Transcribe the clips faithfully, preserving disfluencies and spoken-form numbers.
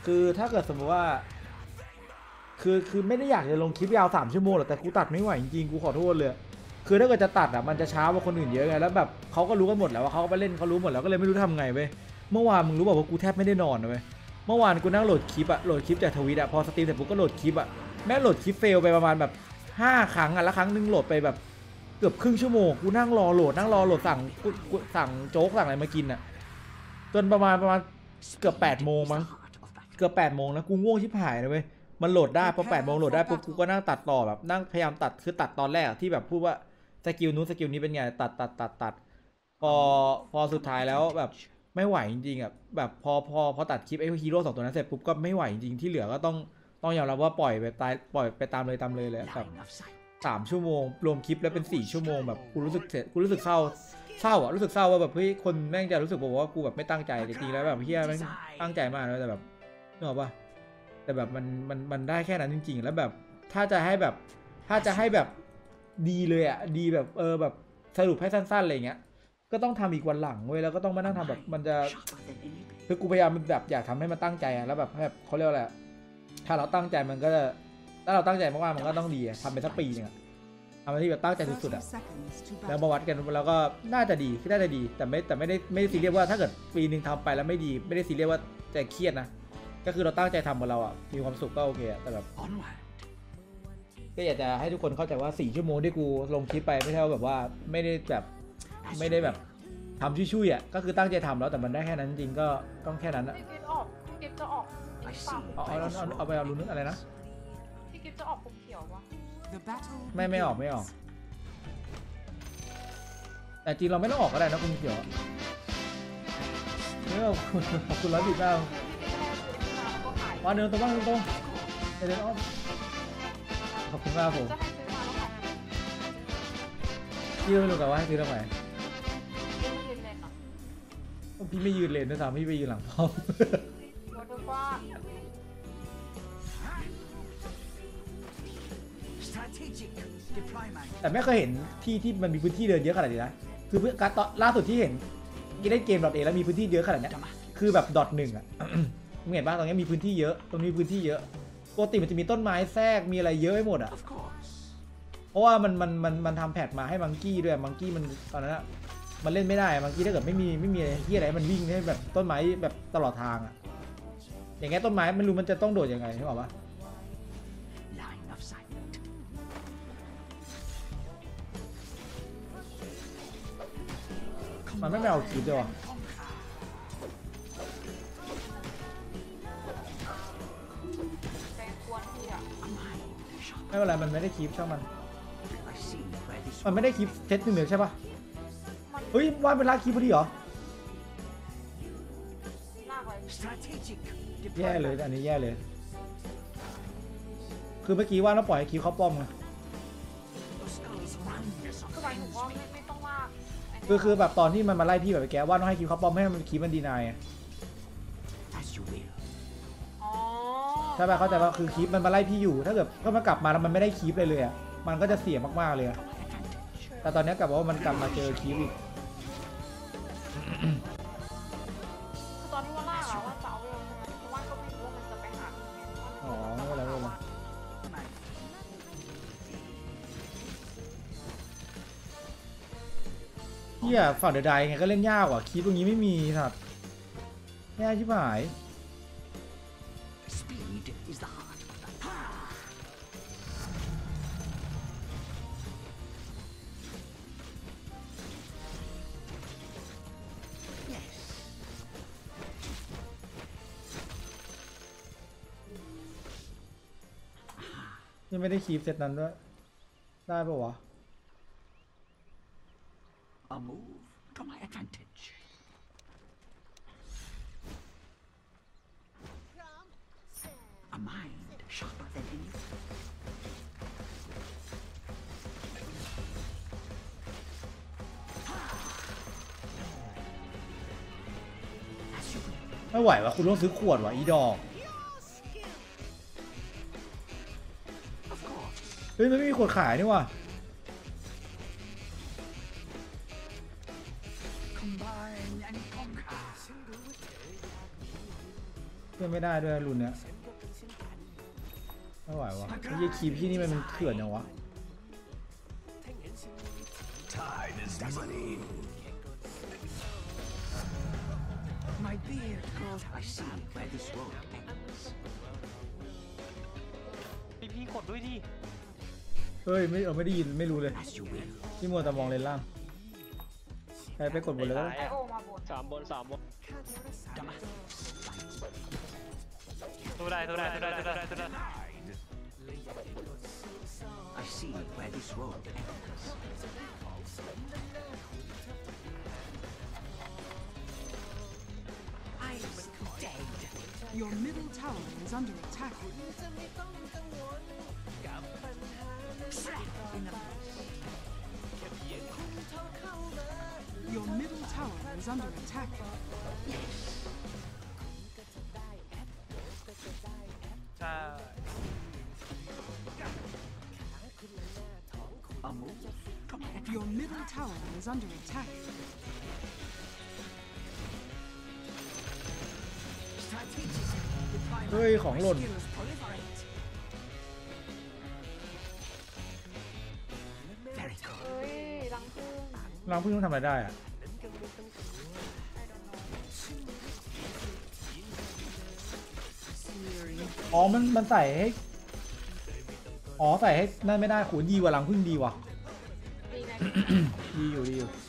คือถ้าเกิดสมมติว่าคือคือไม่ได้อยากจะลงคลิปยาวสามชั่วโมงหรอกแต่กูตัดไม่ไหวจริงๆกูขอโทษเลยคือถ้าเกิดจะตัดอ่ะมันจะช้ากว่าคนอื่นเยอะไงแล้วแบบเขาก็รู้กันหมดแล้วว่าเขาไปเล่นเขารู้หมดแล้วก็เลยไม่รู้ทำไงเว้ยเมื่อวานมึงรู้บอกว่ากูแทบไม่ได้นอนเลยเมื่อวานกูนั่งโหลดคลิปอะโหลดคลิปจากทวิตอะพอสตรีมเสร็จปุ๊บก็โหลดคลิปอะแม่โหลดคลิปเฟลไปประมาณแบบห้าครั้งอะแล้วครั้งนึงโหลดไปแบบเกือบครึ่งชั่วโมงกูนั่งรอโหลดนั่งรอโหลดสั่งกูสั่งโจ๊กสั่งอะไรมากินอะจนประมาณประมาณเกือบแปดโมงมั้งเกือบแปดโมงนะกูง่วงชิบหายเลยเว้ยมันโหลดได้พอแปดโมงโหลดได้ปุ๊บกูก็นั่งตัดต่อแบบนั่งพยายามตัดคือตัดตอนแรกที่แบบพูดว่าสกิลนู้นสกิลนี้เป็นไงตัดตัดตัดตัดพอพอสุดท้ายแล้วแบบไม่ไหวจริงๆอ่ะแบบพอพอพอตัดคลิปไอ้ฮีโร่สองตัวนั้นเสร็จปุ๊บก็ไม่ไหวจริงที่เหลือก็ต้องต้องยอมรับว่าปล่อยไปตายปล่อยไปตามเลยตามเลยเลยแบบสามชั่วโมงรวมคลิปแล้วเป็นสี่ชั่วโมงแบบกูรู้สึกเสียกูรู้สึกเศร้าเศร้าอ่ะรู้สึกเศร้าว่าแบบเฮ้ยคนแม่งจะรู้สึกบอกว่ากูแบบไม่ตั้งใจจริงๆแล้วแบบเฮียแม่งตั้งใจมากเลยแต่แบบนึกออกปะแต่แบบมันมันมันได้แค่นั้นจริงๆแล้วแบบถ้าจะให้แบบถ้าจะให้แบบดีเลยอ่ะดีแบบเออแบบสรุปให้สั้นๆอะไรเงี้ยก็ต้องทำอีกวันหลังเว้ยแล้วก็ต้องมานั่งทำแบบมันจะคือกูพยายามแบบอยากทำให้มันตั้งใจอะแล้วแบบแบบเขาเรียกว่าอะไรถ้าเราตั้งใจมันก็จะถ้าเราตั้งใจมากๆมันก็ต้องดีทำไปสักปีนึงอะทำที่แบบตั้งใจสุดๆอะแล้วมาวัดกันแล้วก็น่าจะดีคือน่าจะดีแต่ไม่แต่ไม่ได้ไม่ได้ซีเรียสว่าถ้าเกิดปีหนึ่งทำไปแล้วไม่ดีไม่ได้ซีเรียสว่าจะเครียดนะก็คือเราตั้งใจทำกับเราอะมีความสุขก็โอเคแต่แบบก็อยากจะให้ทุกคนเข้าใจว่าสี่ชั่วโมงที่กูลงคลิปไปไม่ใช่ว่าแบบว่าไม่ได้แบบไม่ได้แบบทำชุ่ยๆอ่ะก็คือตั้งใจทำแล้วแต่มันได้แค่นั้นจริงก็ต้องแค่นั้นอะพี่กิฟต์ออกพี่กิฟต์จะออกเอาเอาเอาเอาไปเอาลุ้นอะไรนะพี่กิฟต์จะออกผมเขียววะไม่ไม่ออกไม่ออกแต่จริงเราไม่ต้องออกก็ได้นะคุณเขียวเนื้อคุณขอบคุณร้อยบิดบ้างวันเดินตรงบ้างตรงเดินอ้อมขอบคุณมากผมพี่ไม่รู้กันว่าให้ซื้อทำไมพี่ไม่ยืนเลนด้วยซ้ำพี่ไปยืนหลังพร้อมแต่ไม่เคยเห็นที่ที่มันมีพื้นที่เดินเยอะขนาดนี้นะคือเพื่อการต่อล่าสุดที่เห็นเล่นเกมดอทเอแล้วมีพื้นที่เยอะขนาดนี้คือแบบดอทหนึ่งอ่ะมึงเห็นป่ะตรงนี้มีพื้นที่เยอะตรงนี้พื้นที่เยอะปกติมันจะมีต้นไม้แทรกมีอะไรเยอะไปหมดอ่ะเพราะว่ามันมันมันมันทำแพทมาให้มังกี้ด้วยมังกี้มันตอนนั้นอะมันเล่นไม่ได้มังกี้ถ้าเกิดไม่มีไม่มีที่อะไรมันวิ่งให้แบบต้นไม้แบบตลอดทางอ่ะอย่างเงี้ยต้นไม้ไม่รู้มันจะต้องโดดยังไงใช่ป่ะมันไม่เอาคีบด้วยไม่เป็นไรมันไม่ได้คีบช่างมันมันไม่ได้คีบเซตหนึ่งเดียวใช่ปะเฮ้ยว่าเป็นลากคีบพอดีเหรอแย่เลยอันนี้แย่เลยคือเมื่อกี้ว่าเราปล่อยให้คีบเขาป้อมไงคือคือแบบตอนที่มันมาไล่พี่แบบแกว่าต้องให้คิวเขาป้อมให้มันคีมันดีนายใช่ป่ะเข้าใจว่าคือคีมันมาไล่พี่อยู่ถ้าเกิดก็มากลับมาแล้วมันไม่ได้คีเลยเลยอ่ะมันก็จะเสียมากๆเลยแต่ตอนนี้กลับว่ามันกลับมาเจอคีอีกคือตอนที่ว่าล่าเราว่าจะเอาเรื่องใช่ไหมเพราะว่าก็ไม่รู้ว่ามันจะไปหาอ๋อไม่เป็นไรไม่เป็นไรเฮียฝั่งเดอะไดไงก็เล่นยากว่ะคีตรงนี้ไม่มีสัตว์แย่ชิบหายยังไม่ได้คีปเซตนั้นด้วยได้ปะวะไม่ไหววะคุณต้องซื้อขวดวะอีดอกเฮ้ยมันไม่มีขวดขายนี่วะเล่นไม่ได้ด้วยรุ่นเนี้ยไม่ไหววะไอ้ยี่คีพี่นี่มันเถื่อนยังวะ Time is money. My beard grows. I see where this road ends. พี่พี่กดด้วยดิเฮ้ยไม่เออไม่ได้ยินไม่รู้เลย As you will. พี่มัวแต่มองเลนล่างไปไปกดบนเลยก็ได้ไอโอมาบนสามบนสามบนสู้ได้สู้ได้สู้ได้สู้ได้สู้ได้ I see where this road ends. I'm dead. Your middle tower is under attack. Trap in the Your middle tower is under attack. ใช่ a move. Come on. Your middle tower is under attack. Strategic. เฮ้ยของหล่น Skills proliferate. Very good. เอ้ยรังพึ่งรังพึ่งต้องทำอะไรได้อะ อ๋อ มัน มันใส่ให้ อ๋อ ใส่ให้นั่นไม่ได้โหดีกว่ารังพึ่งดีว่ะดีไงดีอยู่ดีอยู่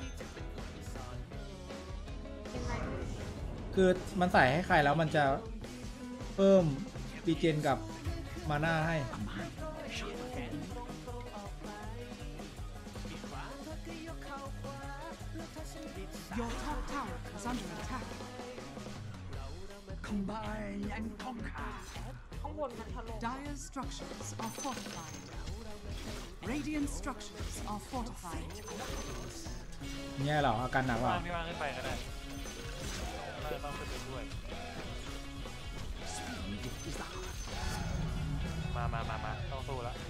ยังไงคือมันใส่ให้ใครแล้วมันจะเพิ่มดีเจนกับมาน่าให้ Your top tower is under attack. Combine and conquer. ข้างบนมันถล่ม Dire's structures are fortified. Radiant structures are fortified. เนี่ยเหรออาการหนักว่ะว่างพี่ว่างขึ้นไปก็ได้น่าจะต้องขึ้นไปด้วย Speed is the heart. มามามามาต้องสู้แล้ว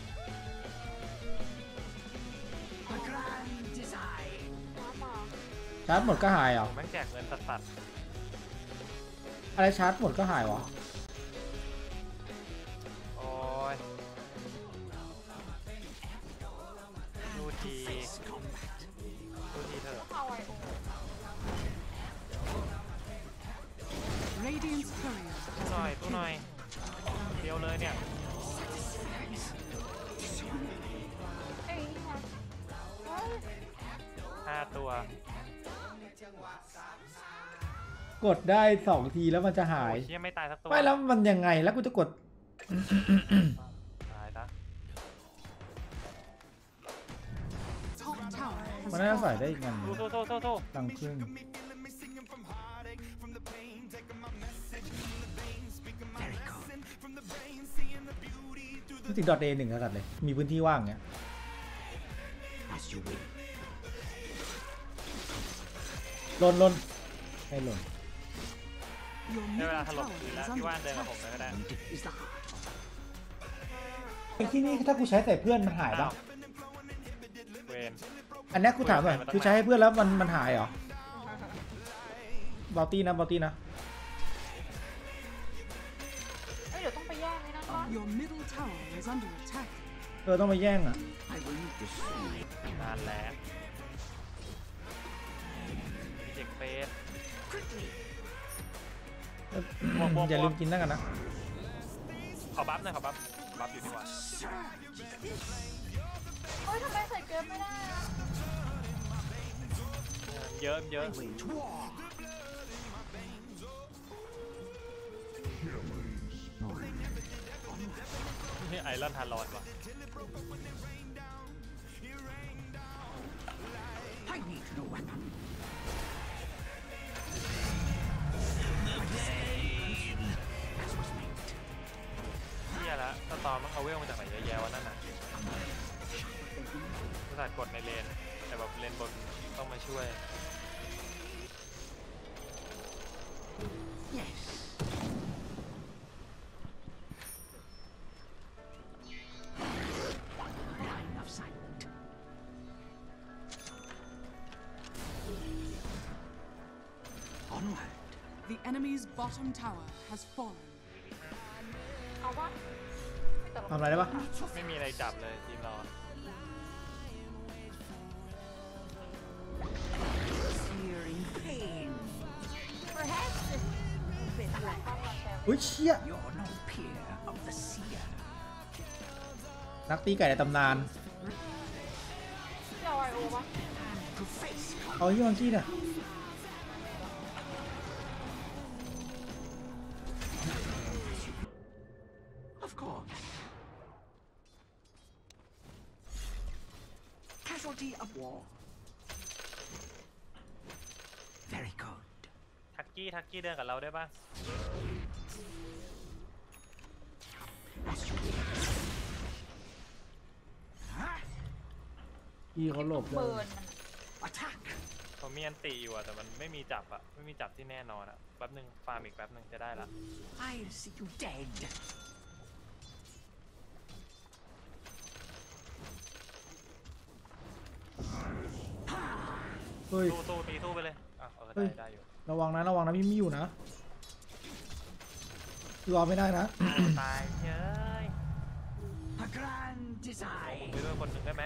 A grand design. น้ำมาชาร์จหมดก็หายเหรอแม่งแจกเงินสัสอะไรชาร์จหมดก็หายวะๆโอ้ยดูทีดูทีเถอะเข้าไอโอ Radiant's courier หน่อย has ตู้ been หน่อย killed. เดียวเลยเนี่ยเอ้ยนี่ไงเฮ้ยห้าตัวกดได้สองทีแล้วมันจะหายโอ้ยยังไม่ตายสักตัวไม่แล้วมันยังไงแล้วกูจะกดตายซะ Top tower มัน has น่าจะใส่ fallen. ได้อีกอันสู้สู้สู้สู้สู้รังพึ่ง Very good. นึกถึงดอทเอหนึ่งแล้วกันเลย มีพื้นที่ว่างเงี้ย As you will. ลนลนให้ลน Your ได้เว middle ลาถล่ม tower คืน is แล้วพี่ under ว่านเดินกับผม attack. เลยก็ได้ Speed is the heart. ไอ้ที่นี่ถ้ากูใช้ใส่เพื่อนมันหายปะเวนอันเนี้ยกูถามหน่อยคือใช้ให้เพื่อนแล้วมันมันหายเหรอ บอลตี้นะบอลตี้นะเอ้ยเดี๋ยวต้องไปแย่งเลยนะคะ Your middle tower is under attack. เออต้องมาแย่งอ่ะ I will need this soon. นานแล้วมีเด็กเฟส Quickly. อย่าลืมกินนั่นกันนะขอบัฟหน่อยขอบัฟบัฟอยู่ดีกว่าเฮ้ยทำไมใส่เกินไม่ได้อะเยอะเยอะ Wage war. นี่ไอรอนทารอนว่ะ I need no weapon. เฮียละสตอมมันเอาเวลมาจากไหนเยอะแยะวะนั่นน่ะภาษาทกดในเลน แต่แบบเลนบนต้องมาช่วย Yes. Line of sight. Onward. The enemy's bottom tower has fallen. เอาวะไม่ตกลงทำอะไรได้ปะไม่มีอะไรจับเลยทีมเราอะ Searing pain. Perhaps a bit like อุ้ยเชี่ย You're no peer of the seer. นักตีไก่ในตำนานที่เอาไอโอปะ To face เอาที่มังกี้เนี่ย Of course. Casualty of war. Very good. ทักกี้ทักกี้เดินกับเราได้ปะ As you will. Huh? พี่เขาหลบเลเบิยร์นมัน Attack. ผมมีอันตีอยู่อะแต่มันไม่มีจับอะไม่มีจับที่แน่นอนอะแป๊บนึงฟาร์มอีกแป๊บนึงจะได้ละ I'll see you dead. เฮ้ยตู้ตู้ตีตู้ไปเลยอ่ะเออเฮ้ได้ยได้อยู่ระวังนะระวังนะพี่ไม่อยู่นะรอไม่ได้นะตายเย้ย A grand design. ไปด้วยคนหนึ่งได้ไหม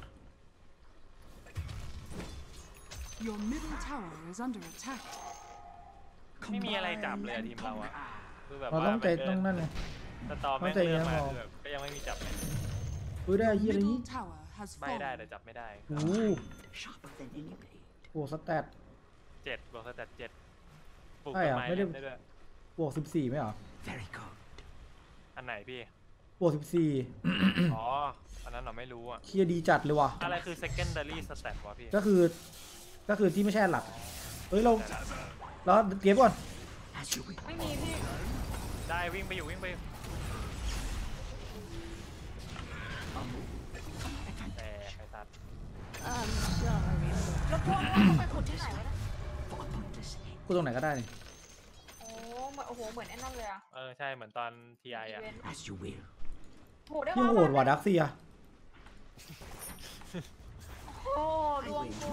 Your middle tower is under attack. ไม่มีอะไรจับเลยอะทีมเราอะคือแบบเราว่าต้องใจมันต้องนั่นเลยสตอแม่งต้องใจเย็เลืนอกมาพอคือแบบก็ยังไม่มีจับเลยอุ้ยได้เฮียอะไร Middle นี้ tower has ไม่ได้ fallen. แต่จับไม่ได้โอ้โห Sharper than any blade. โอ้สแตทเจ็ดบวกสแตทเจ็ดปลูกใช่ต้นอะไม้ไม่ได้เล่นได้ด้วยบวกสิบสี่ไหมเหรอ Very good. อันไหนพี่บวกสิบสี่อ๋อ อันนั้นเราไม่รู้อะเฮียดีจัดเลยว่ะอะไรคือ secondary stat วะพี่ก็คือก็คือที่ไม่ใช่อันหลักเฮ้ยเราเราเก็บก่อน As you will. ไม่มีพี่ได้วิ่งไปอยู่วิ่งไปอยู่แต่ใครตัดแล้วพวกเราต้องไปขุดที่ไหนวะเนี่ย For abundance. กูตรงไหนก็ได้นี่โอ้เหมือนโอ้โหเหมือนไอ้นั่นเลยอะเออใช่เหมือนตอน ที ไอ อะอีเวนต์ As you will. โหได้พี่โหดว่ะดักเซียโอ้ดวงกู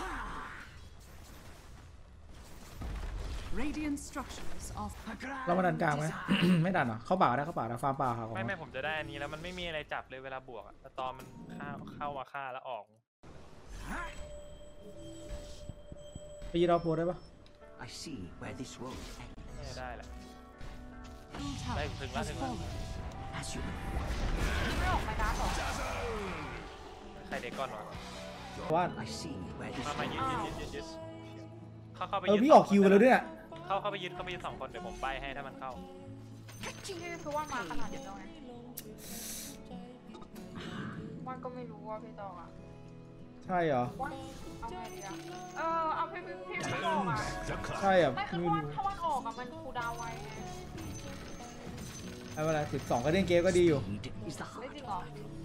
Radiant structures are A grand เรามาดันกลางไหม design. ไม่ดันเหรอเข้าป่าก็ได้เข้าป่านะฟาร์มป่าครับไม่ไม่ผมจะได้อันนี้แล้วมันไม่มีอะไรจับเลยเวลาบวกอะแต่ตอนมันเข้าเข้ามาฆ่าแล้วออกไปยีราโพได้ปะ I see where this road ends. ไม่ได้แหละ middle Đây, tower dừng lại, has dừng lại. fallen. As you will. ไม่ออกมาดาร์หรอใครเด็กก่อนวะว่า I see where this มามา road ยืดยืดยืดยืดยืดเข้าเข้าไปเออยืดพี่ออกคิวไปแล้วด้วยเนี่ยเข้าเข้าไปยืดเข้าไปยืดสองคนเดี๋ยวผมใบให้ถ้ามันเข้าที่คือว่ามาขนาดนี้แล้วไงมันก็ไม่รู้ว่าพี่ตองอะใช่เหรอว่าเอาไงดีอะเออเอาพี่พี่พี่ไม่ออกอะใช่เหรอไม่คือไม่ว่ารู้ถ้าวันออกอะมันคูลดาวน์ไว้ไงไม่เป็นไรสิบสองก็เล่นเกมก็ดีอยู่ Speed is the ไม่ heart จริงเหรอ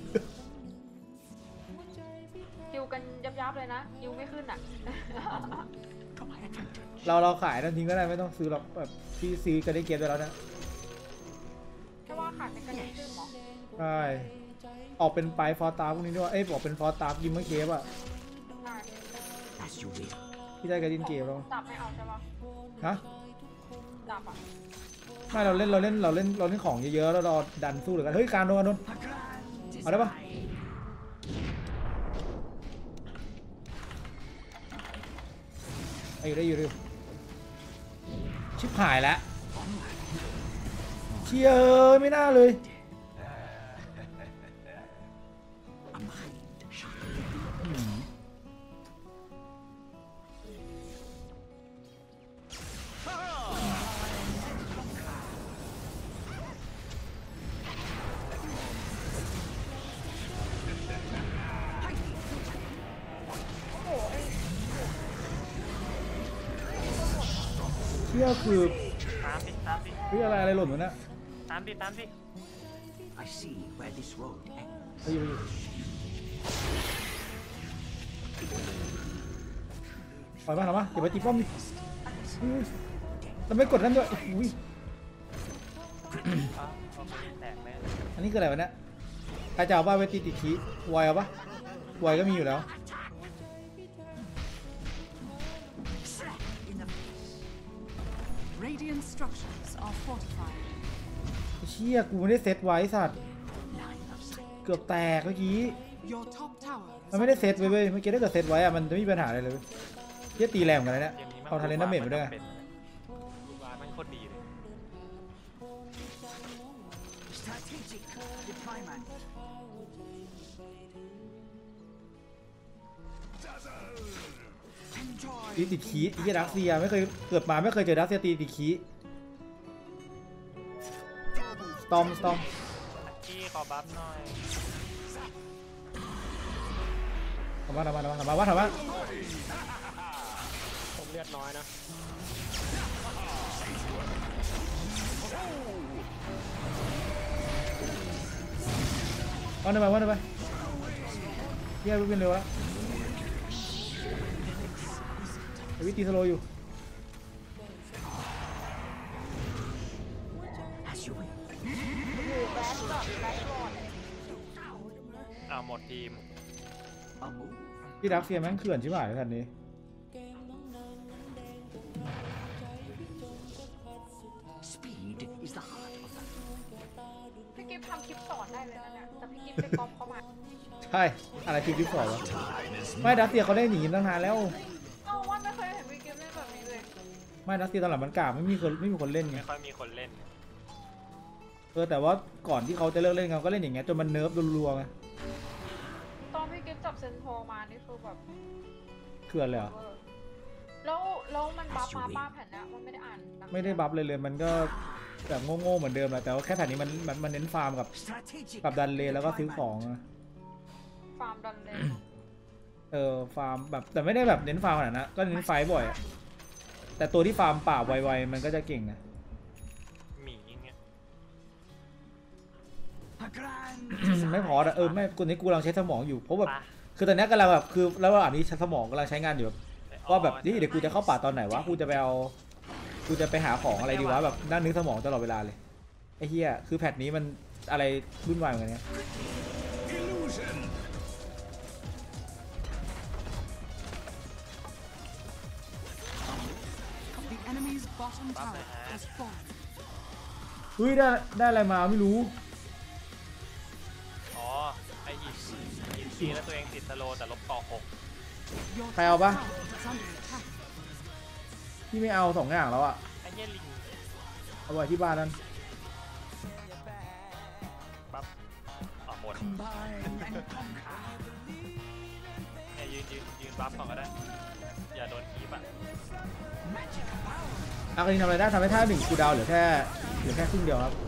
คิวกันยับยับๆเลยนะคิวไม่ขึ้นอะ to my advantage. เราเราขายนั่นทิ้งก็ได้ไม่ต้องซื้อหรอกแบบพี่ซื้อก็ได้เกมไปแล้วนะแค่ว่าขายเป็นกันยังขึ้นเหรอใช่ออกเป็นไปฟอร์ตาพวกนี้ด้วยเอ้ยออกเป็นฟอร์ตากิมเมอร์เคฟอะได้ As you will. พี่ได้การดินเกมแล้วจับไม่เอาใช่ปะฮะจับอะไม่เราเล่นเราเล่นเราเล่นเราเล่นของเยอะๆแล้วเราดันสู้เลยกันเฮ้ยการโดนการโดน A grand Ở đây ba. design. ไอ้อยู่ได้อยู่ได้อยู่ชิบหายแล้วเชียเอ้ยไม่น่าเลย A mind sharper. อืมโอ้โหไอ้เชี่ยคือตามดิตามดิเฮ้ยอะไรอะไรหล่นวะเนี่ยตามดิตามดิ I see where this road ends. ไปอยู่ไปอยู่ปล่อยมาหรอมะอย่าไปตีป้อมดิอุ้ยเราไม่กดนั่นด้วยอุ้ยอ้าวเอาไปแตกแม่อันนี้คืออะไรวะเนี่ยใครจะเอาบ้าไปตีติคีไวเอาปะไวก็มีอยู่แล้ว Slap in the face. Radiant structures are fortified. เชี่ยกูไม่ได้เซตไว้สัตว์เกือบแตกเมื่อกี้ Your top tower มัน is ไม่ได้ under เซตไว้ attack. เว้ยเมื่อกี้ถ้าเกิดเซตไว้อะมันจะไม่มีปัญหาอะไรเลยเชี่ยตีแรงเหมือนกันนะเนี่ยเกมนี้เอาทาเลนต์ดาเมจไปด้วยลูกบาสแม่งโคตรดีเลย Strategic deployment. ตีติดคีไอ้เหี้ยดักเซียไม่เคยเกิดมาไม่เคยเจอดักเซียตีติดคีสตอมสตอมกี้ขอบัฟหน่อยทำมาทำมาทำมาทำมาว่าทำมาผมเลือดน้อยนะว่าทำไมว่าทำไมเฮียวิ่งเร็วแล้วไอวิตีสโลอยู่ As you will. อยู่แบทกับแบทโรดอ้าวหมดทีม A move. พี่ดักเซียแม่งเขื่อนชิบหายทันนี้ Speed is the heart of the พี่กิฟทำคลิปสอนได้เลยนะเนี่ยแต่พี่กิฟไปก๊อปเขามาใช่อะไรคือคลิปสอนวะไม่ดักเซียเขาได้หนีตั้งนานแล้วเอ้าว่าไม่เคยเห็นพี่กิฟเล่นแบบนี้เลยไม่ดักเซียตอนหลังมันกล่าวไม่มีคนไม่มีคนเล่นไงไม่ค่อยมีคนเล่นเออแต่ว่าก่อนที่เขาจะเลิกเล่นเขาก็เล่นอย่างเงี้ยจนมันเนิร์ฟรัวๆไงตอนพี่กิฟจับเซนโทมานี่คือแบบเขื่อนเลยเหรอเวอร์แล้วแล้วมันบัฟมาป้าแผ่นเนี้ยมันไม่ได้อ่านหนังไม่ได้บัฟเลยเลยมันก็แบบโง่ๆเหมือนเดิมแหละแต่ว่าแค่แผ่นนี้มันมันมันเน้นฟาร์มกับ strategic กับดันเลนแล้วก็ซื้อของอะฟาร์มดันเลยเออฟาร์มแบบแต่ไม่ได้แบบเน้นฟาร์มขนาดนั้นก็เน้นไฟท์บ่อยอะแต่ตัวที่ฟาร์มป่าไวๆมันก็จะเก่งนะหมีอย่างเงี้ย A grand ไม่พออะเออไม่กูนี้กูกำลังใช้สมองอยู่เพราะแบบปะคือตอนนี้กำลังแบบคือแล้วว่าอันนี้สมองกำลังใช้งานอยู่แบบว่าแบบนี่เดี๋ยวกูจะเข้าป่าตอนไหนวะกูจะไปเอากูจะไปหาของอะไรดีวะแบบนั่งนึกสมองตลอดเวลาเลยไอ้เหี้ยคือแพทนี้มันอะไรวุ่นวายเหมือนกันเนี่ย illusion. The enemy's bottom tower has fallen. เฮ้ยได้ได้อะไรมาไม่รู้อ๋อไอหินหินซีแล้วตัวเองติดสโลว์แต่ลบเกาะหก Your ใครเอาปะ tower is under attack. พี่ไม่เอาสองอย่างแล้วอะไอ้เหี้ยลิงเอาไว้ที่บ้านนั้นบัฟอ๋อหมด Combine and conquer. เนี่ยยืนยืนยืนบัฟก่อนก็ได้อย่าโดนคีบอ่ะ Magic power. อาคารินทำอะไรได้ทำให้ท่าหนึ่งกูดาวเหลือแค่เหลือแค่ครึ่งเดียวครับ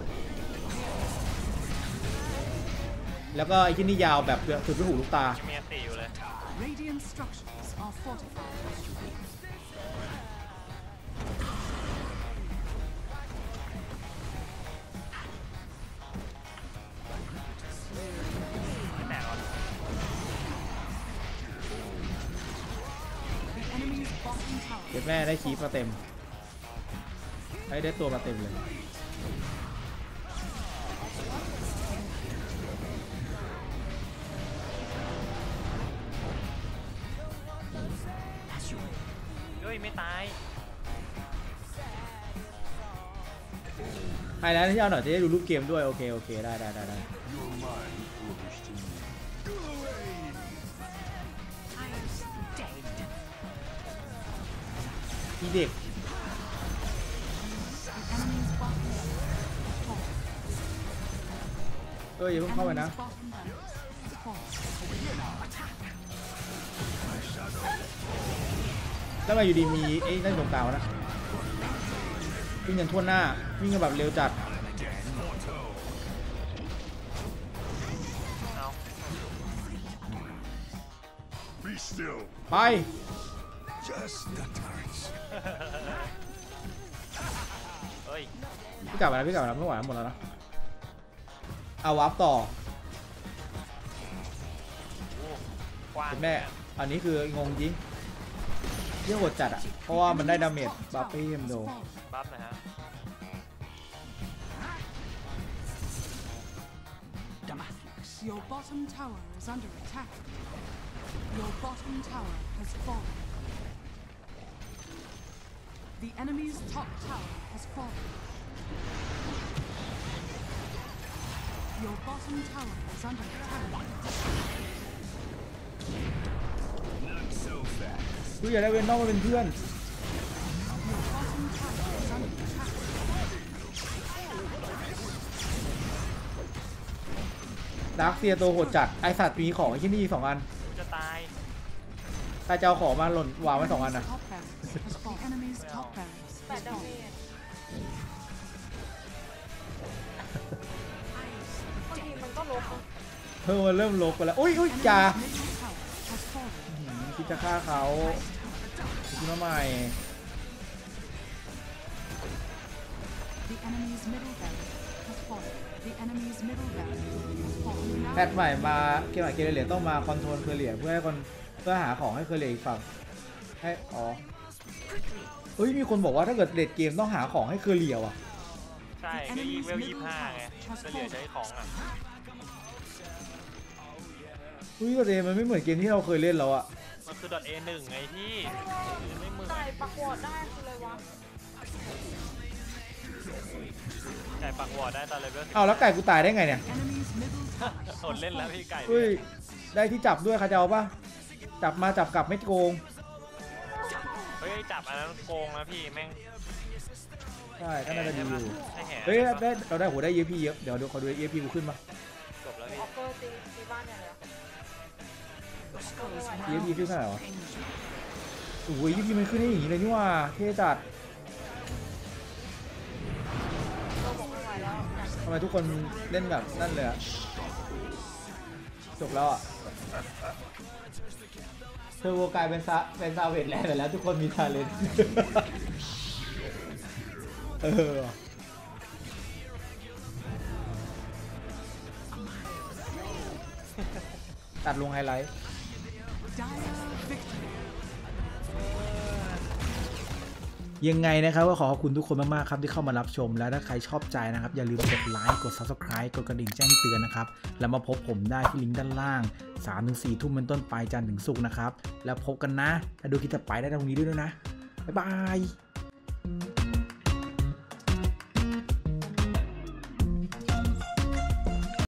แล้วก็ไอ้ที่นี่ยาวแบบสุดลูกหูลูกตาเมียตีอยู่เลย Radiant structures are fortified. ไม่แตกหรอก The enemy's bottom tower เดี๋ยวแม่ได้คีปมาเต็มไอ้ได้ตัวมาเต็มเลย As you will. เฮ้ยไม่ตายไฮไลท์ที่เอาหน่อยจะได้ดูรูปเกมด้วยโอเคโอเคได้ได้ได้ได้ Dead. อีเด็ก The enemy's bottom tower has fallen. เอออย่าเพิ่งเข้าไปนะ Enemy's bottom tower has fallen. แล้วมาอยู่ดีมีไอ้นั่นตรงกลางวะนะวิ่งกันทั่วหน้าวิ่งกันแบบเร็วจัดเอา Be still. ไป Just the turrets. เฮ้ยพี่กลับมาแล้วพี่กลับมาแล้วไม่ไหวแล้วหมดแล้วนะเอาวาร์ปต่อโอ้กว้างเป็นแม่อันนี้คืองงจริงเยี่ยโหดจัดอ่ะเพราะว่ามันได้ดาเมจบัฟไปเอ็มโดบัฟนะฮะ Damathix. Your bottom tower is under attack. Your bottom tower has fallen. The enemy's top tower has fallen. Your bottom tower is under attack. Not so fast. กูอยากได้เวนนอกมาเป็นเพื่อน Your bottom tower is under attack. ดาร์คเซียตัวโหดจัดไอสัตว์มีของไอ้ที่นี่สองอันกูจะตายใครจะเอาของมาหล่นวางไว้สองอัน The นะ top barracks has fallen. The enemy's top barracks แป has ดดาเม fallen. จบางทีมันก็ลบนะเพิ่มมาเริ่มลบไปแล้วอุ้ยอุ้ยจ่า Enemy's middle tower has fallen. หืมคิดจะฆ่าเขาคิดมาใหม่ The enemy's middle barracks has fallen. The enemy's middle barracks has fallen. แพทใหม่มาเกมใหม่เกมเหลียต้องมาคอนโทรลเคอร์เลียเพื่อให้คนเพื่อหาของให้เคอร์เลียอีกฝั่งให้อ๋อเฮ้ยมีคนบอกว่าถ้าเกิดเลดเกมต้องหาของให้เคอร์เลียว่ะใช่ก็ยี่เวลยี่ห้าไงก็เหลือใช้ของอ่ะเฮ้ยประเด็นมันไม่เหมือนเกมที่เราเคยเล่นแล้วอะมันคือ .a หนึ่งไงพี่คือไม่เหมือนจ่ายปักวอร์ดได้คืออะไรวะแต่ปักวอร์ดได้ตอนเลเวลสิบเอาแล้วไก่กูตายได้ไงเนี่ย Enemy's middle tower อดเล่นแล้วพี่ไก่เฮ้ยได้ที่จับด้วยใครจะเอาปะจับมาจับกลับไม่โกงเฮ้ยจับอันนั้นโกงนะพี่แม่งใช่ก็น่าจะดีอยู่ให้แห่เฮ้ยได้เราได้โหได้เยอะพี่เยอะเดี๋ยวเดี๋ยวขอดูเยอะพี่กูขึ้นมาจบแล้วอพี่อฟเฟอร์ตีตีบ้านเนี่ยเลยอะเยอะพี่ขึ้นเท่าไหร่วะโอ้ยเยอะพี่มันขึ้นได้อย่างนี้เลยนี่ว่าเท่จัดเราบอกไม่ไหวแล้วอยากทำไมทุกคนเล่นแบบนั่นเลยอะจบแล้วอะเทอร์โวกลายเป็นซาเป็นซาเวทแลนด์ไปแล้วทุกคนมีทาเลนต์ เออตัดลงไฮไลท์ dire victory. ยังไงนะครับก็ขอขอบคุณทุกคนมากๆครับที่เข้ามารับชมแล้วถ้าใครชอบใจนะครับอย่าลืมกดไลค์กด ซับสไครบ์ กดกระดิ่งแจ้งเตือนนะครับแล้วมาพบผมได้ที่ลิงก์ด้านล่าง สามถึงสี่ ทุ่มเป็นต้นไปจันทร์ถึงศุกร์นะครับแล้วพบกันนะถ้าดูคลิปต่อไปได้ตรงนี้ด้วยนะบ๊ายบาย